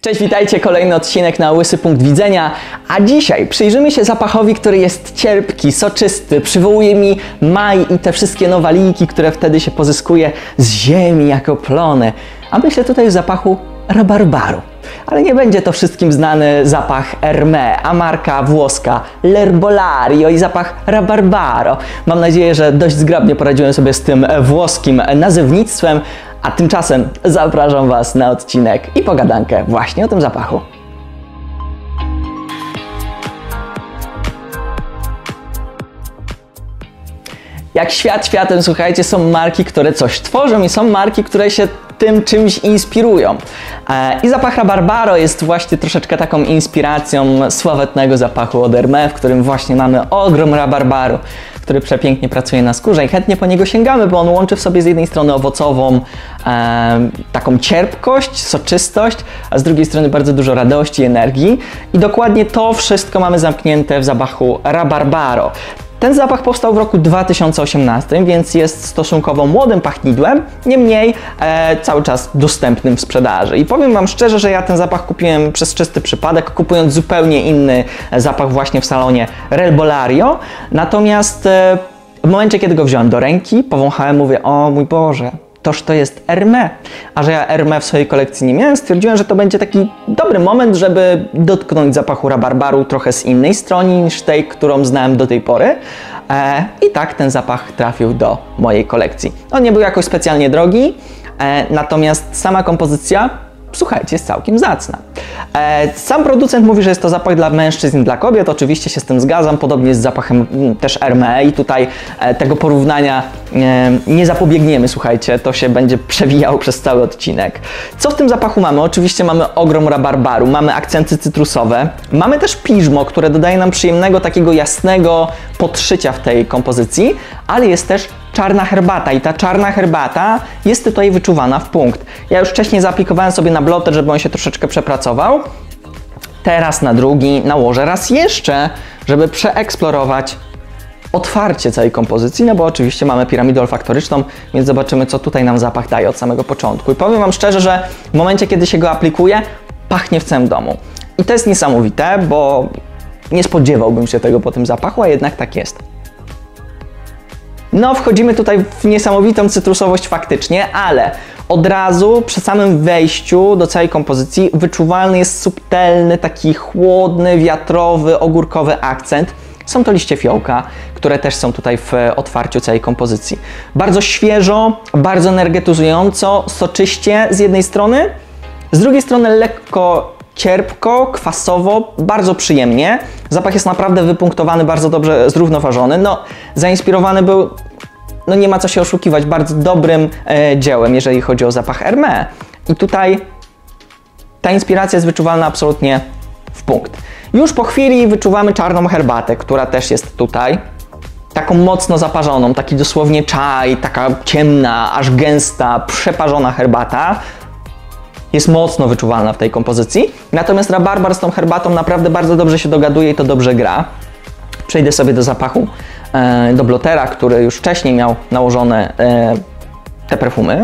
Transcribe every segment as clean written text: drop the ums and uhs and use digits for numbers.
Cześć, witajcie, kolejny odcinek na Łysy Punkt Widzenia, a dzisiaj przyjrzymy się zapachowi, który jest cierpki, soczysty, przywołuje mi maj i te wszystkie nowaliki, które wtedy się pozyskuje z ziemi jako plony. A myślę tutaj o zapachu rabarbaru. Ale nie będzie to wszystkim znany zapach Hermé, a marka włoska L'Herbolario i zapach rabarbaro. Mam nadzieję, że dość zgrabnie poradziłem sobie z tym włoskim nazewnictwem, a tymczasem zapraszam Was na odcinek i pogadankę właśnie o tym zapachu. Jak świat światem, słuchajcie, są marki, które coś tworzą i są marki, które się tym czymś inspirują. I zapach rabarbaro jest właśnie troszeczkę taką inspiracją sławetnego zapachu od Hermé, w którym właśnie mamy ogrom rabarbaru, który przepięknie pracuje na skórze i chętnie po niego sięgamy, bo on łączy w sobie z jednej strony owocową taką cierpkość, soczystość, a z drugiej strony bardzo dużo radości, energii i dokładnie to wszystko mamy zamknięte w zapachu rabarbaro. Ten zapach powstał w roku 2018, więc jest stosunkowo młodym pachnidłem, niemniej cały czas dostępnym w sprzedaży. I powiem Wam szczerze, że ja ten zapach kupiłem przez czysty przypadek, kupując zupełnie inny zapach właśnie w salonie L'Herbolario. Natomiast w momencie, kiedy go wziąłem do ręki, powąchałem, mówię, o mój Boże, toż to jest Hermé. A że ja Hermé w swojej kolekcji nie miałem, stwierdziłem, że to będzie taki dobry moment, żeby dotknąć zapachu rabarbaru trochę z innej strony niż tej, którą znałem do tej pory. I tak ten zapach trafił do mojej kolekcji. On nie był jakoś specjalnie drogi, natomiast sama kompozycja, słuchajcie, jest całkiem zacna. Sam producent mówi, że jest to zapach dla mężczyzn i dla kobiet. Oczywiście się z tym zgadzam. Podobnie jest z zapachem też Hermé i tutaj tego porównania nie zapobiegniemy, słuchajcie. To się będzie przewijało przez cały odcinek. Co w tym zapachu mamy? Oczywiście mamy ogrom rabarbaru, mamy akcenty cytrusowe, mamy też piżmo, które dodaje nam przyjemnego, takiego jasnego podszycia w tej kompozycji, ale jest też czarna herbata i ta czarna herbata jest tutaj wyczuwana w punkt. Ja już wcześniej zaaplikowałem sobie na bloter, żeby on się troszeczkę przepracował. Teraz na drugi nałożę raz jeszcze, żeby przeeksplorować otwarcie całej kompozycji, no bo oczywiście mamy piramidę olfaktoryczną, więc zobaczymy, co tutaj nam zapach daje od samego początku. I powiem Wam szczerze, że w momencie, kiedy się go aplikuje, pachnie w całym domu. I to jest niesamowite, bo nie spodziewałbym się tego po tym zapachu, a jednak tak jest. No, wchodzimy tutaj w niesamowitą cytrusowość faktycznie, ale od razu przy samym wejściu do całej kompozycji wyczuwalny jest subtelny, taki chłodny, wiatrowy, ogórkowy akcent. Są to liście fiołka, które też są tutaj w otwarciu całej kompozycji. Bardzo świeżo, bardzo energetyzująco, soczyście z jednej strony, z drugiej strony lekko cierpko, kwasowo, bardzo przyjemnie. Zapach jest naprawdę wypunktowany, bardzo dobrze zrównoważony. No, zainspirowany był, no nie ma co się oszukiwać, bardzo dobrym dziełem, jeżeli chodzi o zapach Hermé. I tutaj ta inspiracja jest wyczuwalna absolutnie w punkt. Już po chwili wyczuwamy czarną herbatę, która też jest tutaj. Taką mocno zaparzoną, taki dosłownie czaj, taka ciemna, aż gęsta, przeparzona herbata. Jest mocno wyczuwalna w tej kompozycji. Natomiast rabarbar z tą herbatą naprawdę bardzo dobrze się dogaduje i to dobrze gra. Przejdę sobie do zapachu, do blotera, który już wcześniej miał nałożone te perfumy.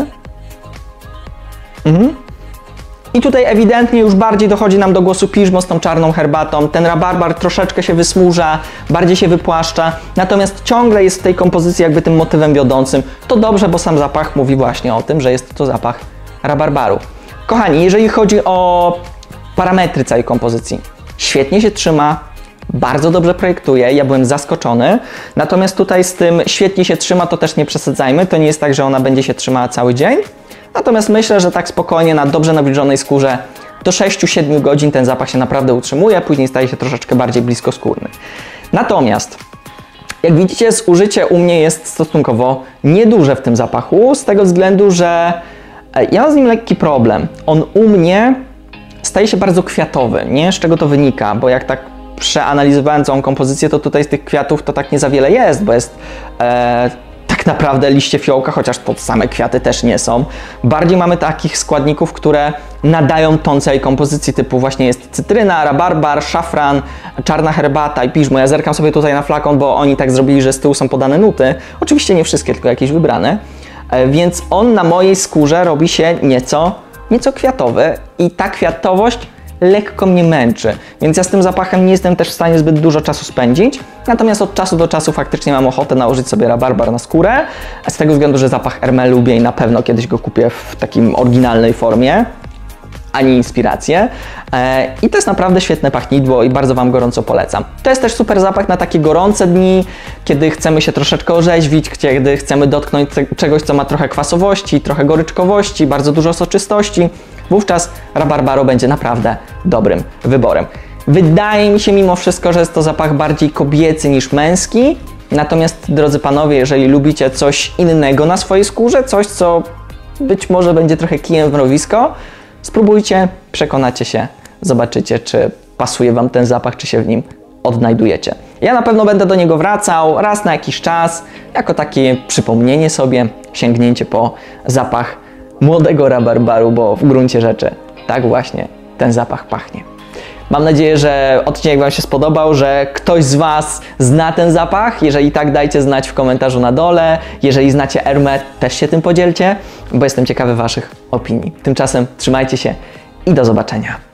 I tutaj ewidentnie już bardziej dochodzi nam do głosu piżmo z tą czarną herbatą. Ten rabarbar troszeczkę się wysmurza, bardziej się wypłaszcza, natomiast ciągle jest w tej kompozycji jakby tym motywem wiodącym. To dobrze, bo sam zapach mówi właśnie o tym, że jest to zapach rabarbaru. Kochani, jeżeli chodzi o parametry całej kompozycji, świetnie się trzyma, bardzo dobrze projektuje, ja byłem zaskoczony, natomiast tutaj z tym świetnie się trzyma, to też nie przesadzajmy, to nie jest tak, że ona będzie się trzymała cały dzień, natomiast myślę, że tak spokojnie na dobrze nawilżonej skórze do 6-7 godzin ten zapach się naprawdę utrzymuje, później staje się troszeczkę bardziej bliskoskórny. Natomiast jak widzicie, zużycie u mnie jest stosunkowo nieduże w tym zapachu, z tego względu, że ja mam z nim lekki problem. On u mnie staje się bardzo kwiatowy, nie? Z czego to wynika, bo jak tak przeanalizowałem całą kompozycję, to tutaj z tych kwiatów to tak nie za wiele jest, bo jest tak naprawdę liście fiołka, chociaż to same kwiaty też nie są. Bardziej mamy takich składników, które nadają ton całej kompozycji, typu właśnie jest cytryna, rabarbar, szafran, czarna herbata i piżmo. Ja zerkam sobie tutaj na flakon, bo oni tak zrobili, że z tyłu są podane nuty. Oczywiście nie wszystkie, tylko jakieś wybrane. Więc on na mojej skórze robi się nieco nieco kwiatowy i ta kwiatowość lekko mnie męczy, więc ja z tym zapachem nie jestem też w stanie zbyt dużo czasu spędzić, natomiast od czasu do czasu faktycznie mam ochotę nałożyć sobie rabarbar na skórę, z tego względu, że zapach Hermé lubię i na pewno kiedyś go kupię w takim oryginalnej formie, a nie inspirację. I to jest naprawdę świetne pachnidło i bardzo Wam gorąco polecam. To jest też super zapach na takie gorące dni, kiedy chcemy się troszeczkę orzeźwić, kiedy chcemy dotknąć czegoś, co ma trochę kwasowości, trochę goryczkowości, bardzo dużo soczystości. Wówczas rabarbaro będzie naprawdę dobrym wyborem. Wydaje mi się mimo wszystko, że jest to zapach bardziej kobiecy niż męski. Natomiast, drodzy panowie, jeżeli lubicie coś innego na swojej skórze, coś, co być może będzie trochę kijem w mrowisko, spróbujcie, przekonacie się, zobaczycie, czy pasuje Wam ten zapach, czy się w nim odnajdujecie. Ja na pewno będę do niego wracał raz na jakiś czas, jako takie przypomnienie sobie, sięgnięcie po zapach młodego rabarbaru, bo w gruncie rzeczy tak właśnie ten zapach pachnie. Mam nadzieję, że odcinek Wam się spodobał, że ktoś z Was zna ten zapach. Jeżeli tak, dajcie znać w komentarzu na dole. Jeżeli znacie Hermé, też się tym podzielcie, bo jestem ciekawy Waszych opinii. Tymczasem trzymajcie się i do zobaczenia.